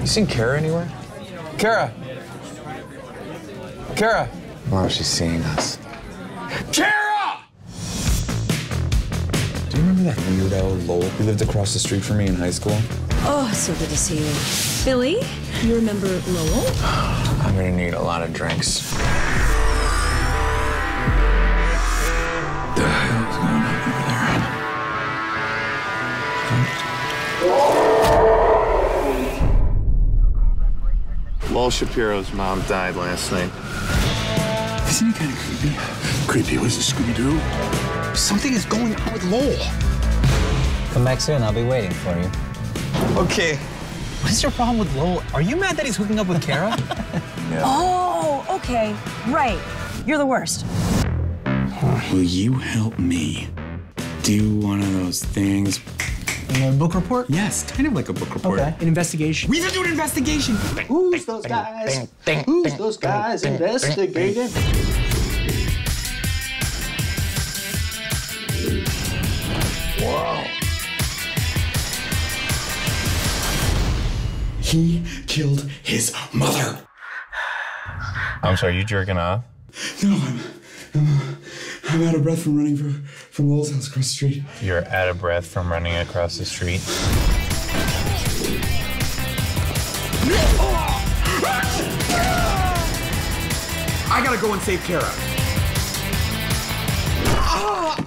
You seen Kara anywhere? Kara! Kara! Why is she seeing us? Kara! Do you remember that weirdo, Lowell, who lived across the street from me in high school? Oh, so good to see you. Billy, you remember Lowell? I'm gonna need a lot of drinks. What the hell's going on over there? Lowell Shapiro's mom died last night. Isn't he kind of creepy? Creepy? Was it Scooby-Doo? Something is going on with Lowell. Come back soon. I'll be waiting for you. Okay. What is your problem with Lowell? Are you mad that he's hooking up with Kara? Yeah. Oh, okay. Right. You're the worst. Will you help me do one of those things? A book report? Yes, kind of like a book report. Okay. An investigation. We have to do an investigation. Who's those guys? Who's those guys investigating? Wow. He killed his mother. I'm sorry, you jerking off? No, I'm out of breath from running from Lowell's house across the street. You're out of breath from running across the street. I gotta go and save Kara.